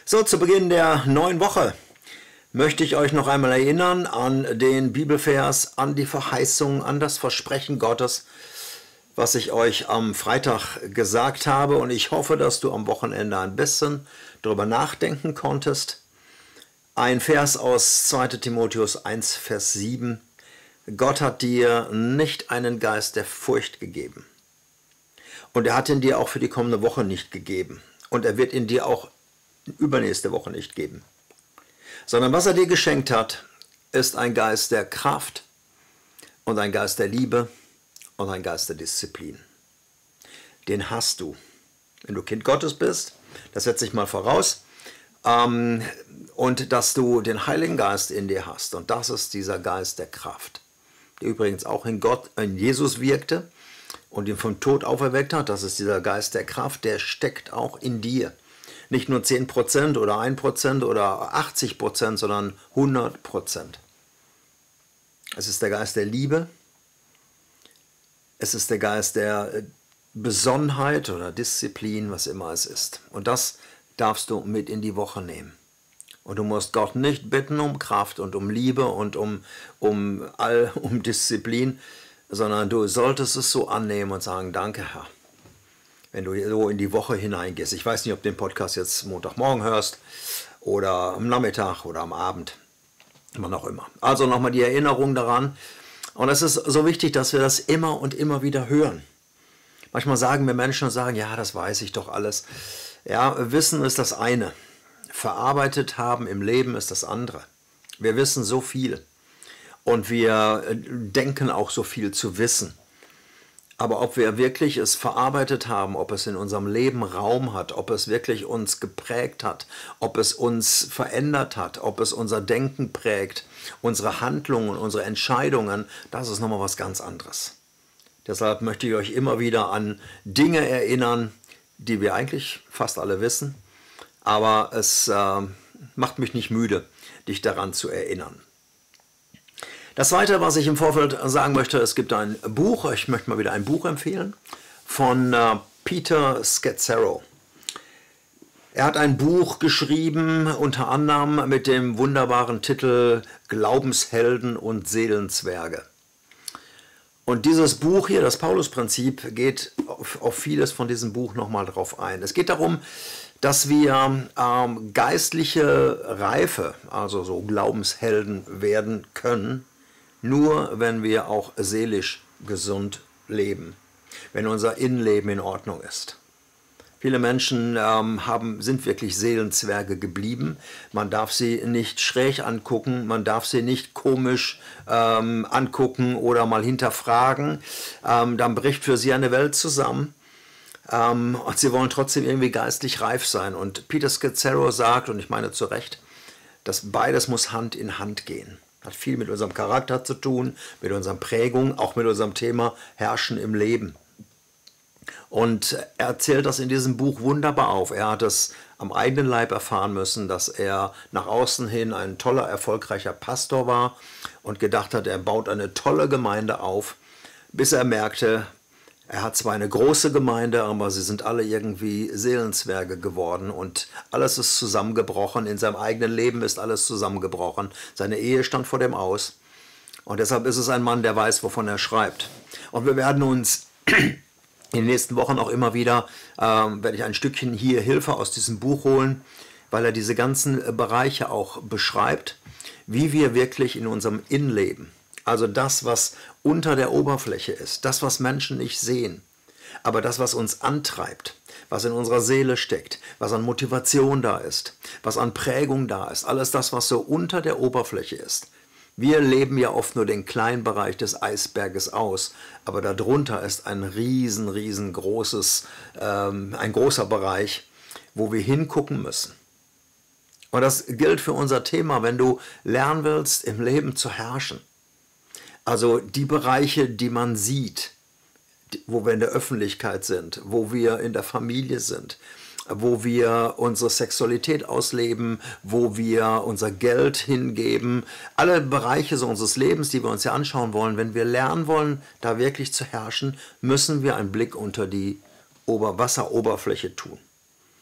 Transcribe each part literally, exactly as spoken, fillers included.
So, zu Beginn der neuen Woche möchte ich euch noch einmal erinnern an den Bibelvers, an die Verheißung, an das Versprechen Gottes, was ich euch am Freitag gesagt habe. Und ich hoffe, dass du am Wochenende ein bisschen darüber nachdenken konntest. Ein Vers aus zweiter Timotheus eins, Vers sieben. Gott hat dir nicht einen Geist der Furcht gegeben. Und er hat ihn dir auch für die kommende Woche nicht gegeben. Und er wird ihn dir auch übernächste Woche nicht geben. Sondern was er dir geschenkt hat, ist ein Geist der Kraft und ein Geist der Liebe und ein Geist der Disziplin. Den hast du, wenn du Kind Gottes bist, das setze ich mal voraus, ähm, und dass du den Heiligen Geist in dir hast. Und das ist dieser Geist der Kraft, der übrigens auch in Gott, in Jesus wirkte und ihn vom Tod auferweckt hat. Das ist dieser Geist der Kraft, der steckt auch in dir. Nicht nur zehn Prozent oder ein Prozent oder achtzig Prozent, sondern hundert Prozent. Es ist der Geist der Liebe. Es ist der Geist der Besonnenheit oder Disziplin, was immer es ist. Und das darfst du mit in die Woche nehmen. Und du musst Gott nicht bitten um Kraft und um Liebe und um, um, all, um Disziplin, sondern du solltest es so annehmen und sagen, danke Herr, wenn du so in die Woche hineingehst. Ich weiß nicht, ob du den Podcast jetzt Montagmorgen hörst oder am Nachmittag oder am Abend, immer noch immer. Also nochmal die Erinnerung daran. Und es ist so wichtig, dass wir das immer und immer wieder hören. Manchmal sagen wir Menschen und sagen, ja, das weiß ich doch alles. Ja, Wissen ist das eine. Verarbeitet haben im Leben ist das andere. Wir wissen so viel und wir denken auch so viel zu wissen. Aber ob wir wirklich es verarbeitet haben, ob es in unserem Leben Raum hat, ob es wirklich uns geprägt hat, ob es uns verändert hat, ob es unser Denken prägt, unsere Handlungen, unsere Entscheidungen, das ist nochmal was ganz anderes. Deshalb möchte ich euch immer wieder an Dinge erinnern, die wir eigentlich fast alle wissen, aber es äh, macht mich nicht müde, dich daran zu erinnern. Das Zweite, was ich im Vorfeld sagen möchte, es gibt ein Buch, ich möchte mal wieder ein Buch empfehlen, von äh, Peter Scazzero. Er hat ein Buch geschrieben, unter anderem mit dem wunderbaren Titel Glaubenshelden und Seelenzwerge. Und dieses Buch hier, das Paulusprinzip, geht auf, auf vieles von diesem Buch nochmal drauf ein. Es geht darum, dass wir ähm, geistliche Reife, also so Glaubenshelden werden können, nur wenn wir auch seelisch gesund leben, wenn unser Innenleben in Ordnung ist. Viele Menschen ähm, haben, sind wirklich Seelenzwerge geblieben. Man darf sie nicht schräg angucken, man darf sie nicht komisch ähm, angucken oder mal hinterfragen. Ähm, dann bricht für sie eine Welt zusammen. Ähm, und sie wollen trotzdem irgendwie geistlich reif sein. Und Peter Scazzero sagt, und ich meine zu Recht, dass beides muss Hand in Hand gehen. Hat viel mit unserem Charakter zu tun, mit unserer Prägung, auch mit unserem Thema Herrschen im Leben. Und er zählt das in diesem Buch wunderbar auf. Er hat es am eigenen Leib erfahren müssen, dass er nach außen hin ein toller, erfolgreicher Pastor war und gedacht hat, er baut eine tolle Gemeinde auf, bis er merkte, er hat zwar eine große Gemeinde, aber sie sind alle irgendwie Seelenzwerge geworden und alles ist zusammengebrochen. In seinem eigenen Leben ist alles zusammengebrochen. Seine Ehe stand vor dem Aus. Und deshalb ist es ein Mann, der weiß, wovon er schreibt. Und wir werden uns in den nächsten Wochen auch immer wieder, ähm, werde ich ein Stückchen hier Hilfe aus diesem Buch holen, weil er diese ganzen Bereiche auch beschreibt, wie wir wirklich in unserem Innenleben, also das, was unter der Oberfläche ist, das, was Menschen nicht sehen, aber das, was uns antreibt, was in unserer Seele steckt, was an Motivation da ist, was an Prägung da ist, alles das, was so unter der Oberfläche ist. Wir leben ja oft nur den kleinen Bereich des Eisberges aus, aber darunter ist ein riesen, riesengroßes, ähm, ein großer Bereich, wo wir hingucken müssen. Und das gilt für unser Thema, wenn du lernen willst, im Leben zu herrschen. Also die Bereiche, die man sieht, wo wir in der Öffentlichkeit sind, wo wir in der Familie sind, wo wir unsere Sexualität ausleben, wo wir unser Geld hingeben, alle Bereiche so unseres Lebens, die wir uns ja anschauen wollen, wenn wir lernen wollen, da wirklich zu herrschen, müssen wir einen Blick unter die Ober- Wasseroberfläche tun.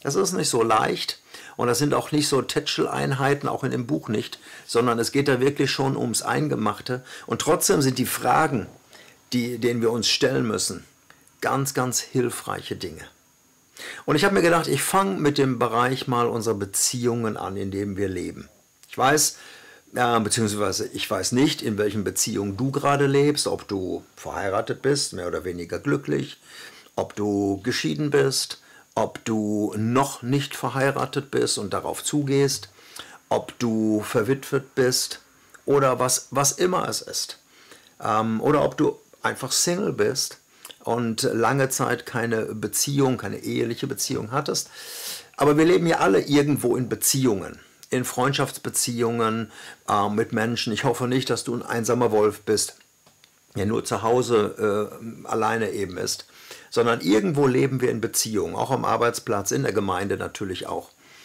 Das ist nicht so leicht und das sind auch nicht so Tätscheleinheiten, auch in dem Buch nicht, sondern es geht da wirklich schon ums Eingemachte. Und trotzdem sind die Fragen, die, denen wir uns stellen müssen, ganz, ganz hilfreiche Dinge. Und ich habe mir gedacht, ich fange mit dem Bereich mal unserer Beziehungen an, in dem wir leben. Ich weiß, äh, beziehungsweise ich weiß nicht, in welchen Beziehungen du gerade lebst, ob du verheiratet bist, mehr oder weniger glücklich, ob du geschieden bist, ob du noch nicht verheiratet bist und darauf zugehst, ob du verwitwet bist oder was, was immer es ist. Ähm, oder ob du einfach Single bist und lange Zeit keine Beziehung, keine eheliche Beziehung hattest. Aber wir leben ja alle irgendwo in Beziehungen, in Freundschaftsbeziehungen äh, mit Menschen. Ich hoffe nicht, dass du ein einsamer Wolf bist, der nur zu Hause äh, alleine eben ist, sondern irgendwo leben wir in Beziehungen, auch am Arbeitsplatz, in der Gemeinde natürlich auch.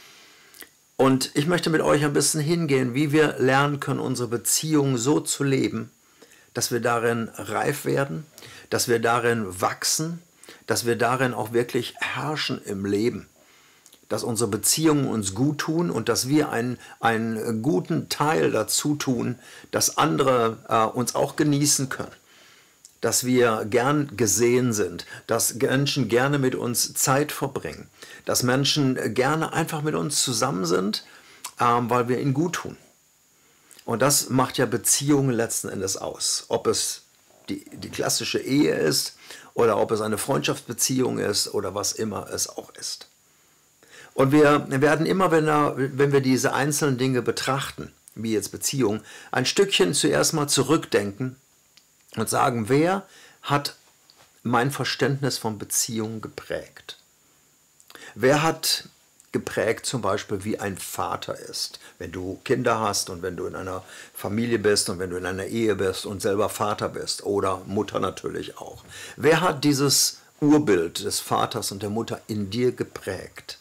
Und ich möchte mit euch ein bisschen hingehen, wie wir lernen können, unsere Beziehungen so zu leben, dass wir darin reif werden, dass wir darin wachsen, dass wir darin auch wirklich herrschen im Leben, dass unsere Beziehungen uns gut tun und dass wir einen, einen guten Teil dazu tun, dass andere äh, uns auch genießen können, dass wir gern gesehen sind, dass Menschen gerne mit uns Zeit verbringen, dass Menschen gerne einfach mit uns zusammen sind, äh, weil wir ihnen gut tun. Und das macht ja Beziehungen letzten Endes aus. Ob es die, die klassische Ehe ist oder ob es eine Freundschaftsbeziehung ist oder was immer es auch ist. Und wir werden immer, wenn, er, wenn wir diese einzelnen Dinge betrachten, wie jetzt Beziehung, ein Stückchen zuerst mal zurückdenken und sagen, wer hat mein Verständnis von Beziehungen geprägt? Wer hat geprägt zum Beispiel, wie ein Vater ist, wenn du Kinder hast und wenn du in einer Familie bist und wenn du in einer Ehe bist und selber Vater bist oder Mutter natürlich auch. Wer hat dieses Urbild des Vaters und der Mutter in dir geprägt?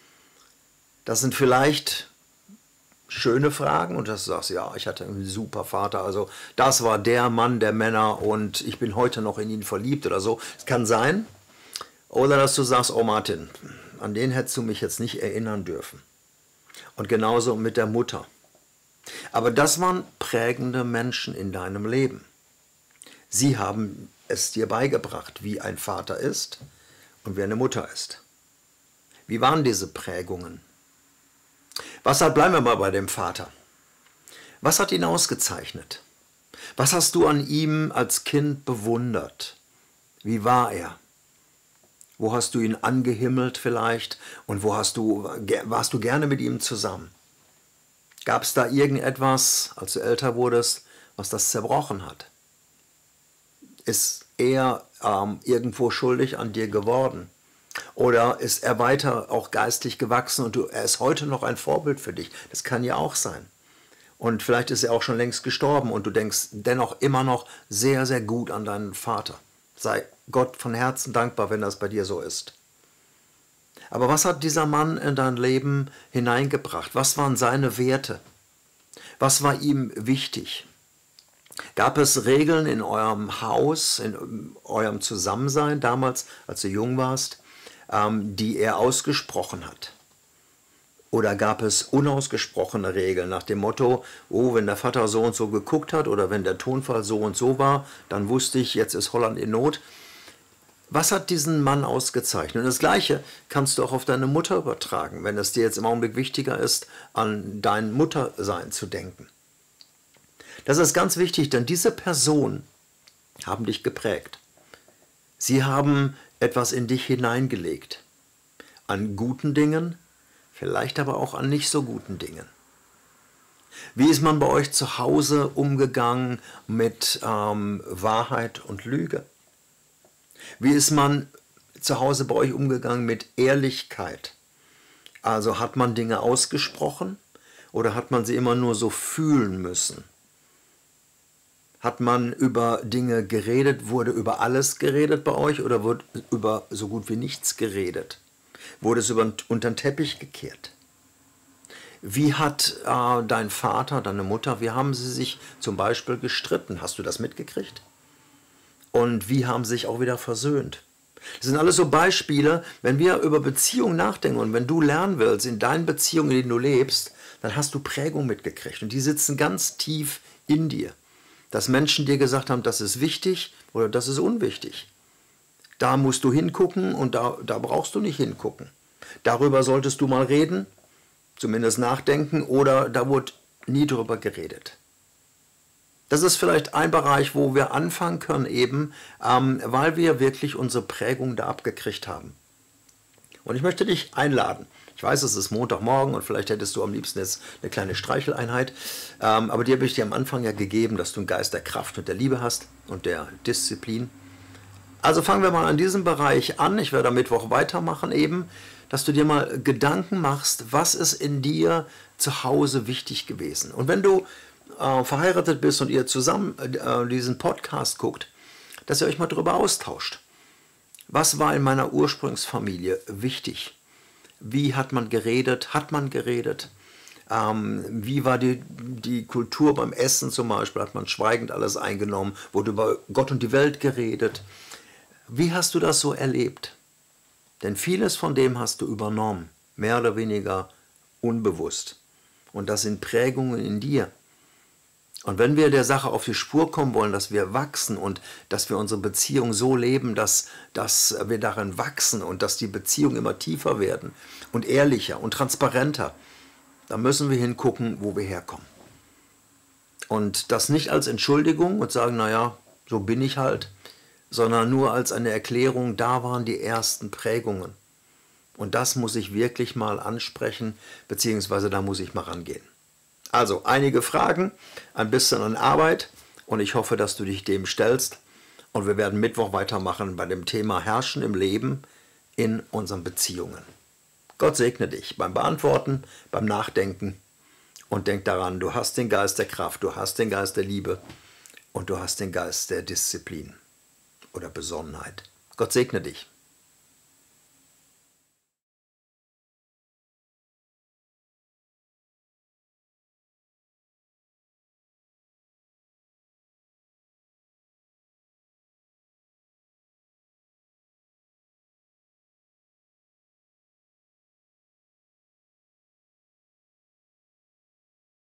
Das sind vielleicht schöne Fragen und dass du sagst, ja, ich hatte einen super Vater, also das war der Mann der Männer und ich bin heute noch in ihn verliebt oder so. Es kann sein. Oder dass du sagst, oh Martin, an den hättest du mich jetzt nicht erinnern dürfen. Und genauso mit der Mutter. Aber das waren prägende Menschen in deinem Leben. Sie haben es dir beigebracht, wie ein Vater ist und wie eine Mutter ist. Wie waren diese Prägungen? Was hat, bleiben wir mal bei dem Vater. Was hat ihn ausgezeichnet? Was hast du an ihm als Kind bewundert? Wie war er? Wo hast du ihn angehimmelt vielleicht und wo hast du, warst du gerne mit ihm zusammen? Gab es da irgendetwas, als du älter wurdest, was das zerbrochen hat? Ist er ähm, irgendwo schuldig an dir geworden? Oder ist er weiter auch geistig gewachsen und du, er ist heute noch ein Vorbild für dich? Das kann ja auch sein. Und vielleicht ist er auch schon längst gestorben und du denkst dennoch immer noch sehr, sehr gut an deinen Vater. Sei Gott von Herzen dankbar, wenn das bei dir so ist. Aber was hat dieser Mann in dein Leben hineingebracht? Was waren seine Werte? Was war ihm wichtig? Gab es Regeln in eurem Haus, in eurem Zusammensein damals, als du jung warst, die er ausgesprochen hat? Oder gab es unausgesprochene Regeln nach dem Motto, oh, wenn der Vater so und so geguckt hat oder wenn der Tonfall so und so war, dann wusste ich, jetzt ist Holland in Not. Was hat diesen Mann ausgezeichnet? Und das Gleiche kannst du auch auf deine Mutter übertragen, wenn es dir jetzt im Augenblick wichtiger ist, an dein Muttersein zu denken. Das ist ganz wichtig, denn diese Personen haben dich geprägt. Sie haben etwas in dich hineingelegt. An guten Dingen, vielleicht aber auch an nicht so guten Dingen. Wie ist man bei euch zu Hause umgegangen mit ähm, Wahrheit und Lüge? Wie ist man zu Hause bei euch umgegangen mit Ehrlichkeit? Also hat man Dinge ausgesprochen oder hat man sie immer nur so fühlen müssen? Hat man über Dinge geredet, wurde über alles geredet bei euch oder wurde über so gut wie nichts geredet? Wurde es über, unter den Teppich gekehrt? Wie hat äh, dein Vater, deine Mutter, wie haben sie sich zum Beispiel gestritten? Hast du das mitgekriegt? Und wie haben sie sich auch wieder versöhnt? Das sind alles so Beispiele, wenn wir über Beziehungen nachdenken und wenn du lernen willst, in deinen Beziehungen, in denen du lebst, dann hast du Prägung mitgekriegt und die sitzen ganz tief in dir. Dass Menschen dir gesagt haben, das ist wichtig oder das ist unwichtig. Da musst du hingucken und da, da brauchst du nicht hingucken. Darüber solltest du mal reden, zumindest nachdenken, oder da wurde nie drüber geredet. Das ist vielleicht ein Bereich, wo wir anfangen können eben, ähm, weil wir wirklich unsere Prägung da abgekriegt haben. Und ich möchte dich einladen. Ich weiß, es ist Montagmorgen und vielleicht hättest du am liebsten jetzt eine kleine Streicheleinheit, ähm, aber die habe ich dir am Anfang ja gegeben, dass du einen Geist der Kraft und der Liebe hast und der Disziplin. Also fangen wir mal an diesem Bereich an. Ich werde am Mittwoch weitermachen eben, dass du dir mal Gedanken machst, was ist in dir zu Hause wichtig gewesen. Und wenn du äh, verheiratet bist und ihr zusammen äh, diesen Podcast guckt, dass ihr euch mal darüber austauscht. Was war in meiner Ursprungsfamilie wichtig? Wie hat man geredet? Hat man geredet? Ähm, wie war die, die Kultur beim Essen zum Beispiel? Hat man schweigend alles eingenommen? Wurde über Gott und die Welt geredet? Wie hast du das so erlebt? Denn vieles von dem hast du übernommen, mehr oder weniger unbewusst. Und das sind Prägungen in dir. Und wenn wir der Sache auf die Spur kommen wollen, dass wir wachsen und dass wir unsere Beziehung so leben, dass, dass wir darin wachsen und dass die Beziehungen immer tiefer werden und ehrlicher und transparenter, dann müssen wir hingucken, wo wir herkommen. Und das nicht als Entschuldigung und sagen, naja, so bin ich halt, sondern nur als eine Erklärung, da waren die ersten Prägungen. Und das muss ich wirklich mal ansprechen, beziehungsweise da muss ich mal rangehen. Also einige Fragen, ein bisschen an Arbeit und ich hoffe, dass du dich dem stellst. Und wir werden Mittwoch weitermachen bei dem Thema Herrschen im Leben in unseren Beziehungen. Gott segne dich beim Beantworten, beim Nachdenken und denk daran, du hast den Geist der Kraft, du hast den Geist der Liebe und du hast den Geist der Disziplin oder Besonnenheit. Gott segne dich.